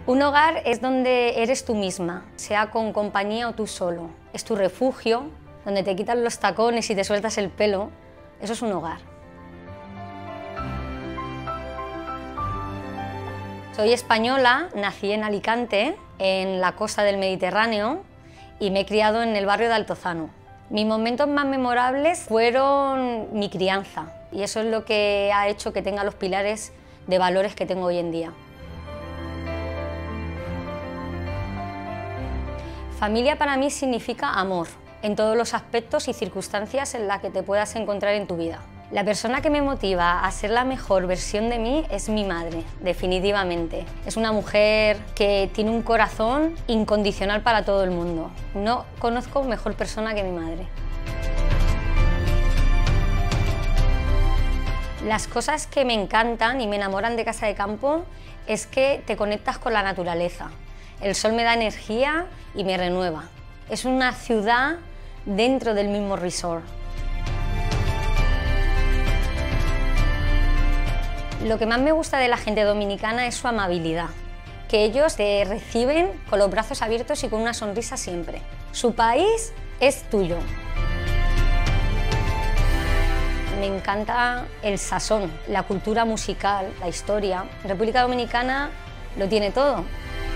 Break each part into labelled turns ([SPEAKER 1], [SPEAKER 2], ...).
[SPEAKER 1] Un hogar es donde eres tú misma, sea con compañía o tú solo. Es tu refugio, donde te quitas los tacones y te sueltas el pelo. Eso es un hogar. Soy española, nací en Alicante, en la costa del Mediterráneo, y me he criado en el barrio de Altozano. Mis momentos más memorables fueron mi crianza, y eso es lo que ha hecho que tenga los pilares de valores que tengo hoy en día. Familia para mí significa amor, en todos los aspectos y circunstancias en las que te puedas encontrar en tu vida. La persona que me motiva a ser la mejor versión de mí es mi madre, definitivamente. Es una mujer que tiene un corazón incondicional para todo el mundo. No conozco mejor persona que mi madre. Las cosas que me encantan y me enamoran de Casa de Campo es que te conectas con la naturaleza. El sol me da energía y me renueva. Es una ciudad dentro del mismo resort. Lo que más me gusta de la gente dominicana es su amabilidad, que ellos te reciben con los brazos abiertos y con una sonrisa siempre. Su país es tuyo. Me encanta el sazón, la cultura musical, la historia. República Dominicana lo tiene todo.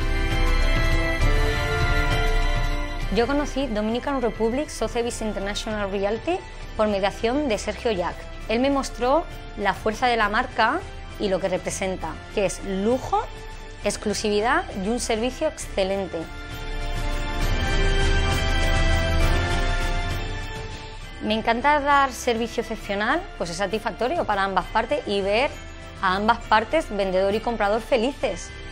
[SPEAKER 1] Yo conocí Dominican Republic Sotheby's International Realty por mediación de Sergio Jack. Él me mostró la fuerza de la marca y lo que representa, que es lujo, exclusividad y un servicio excelente. Me encanta dar servicio excepcional, pues es satisfactorio para ambas partes y ver a ambas partes, vendedor y comprador, felices.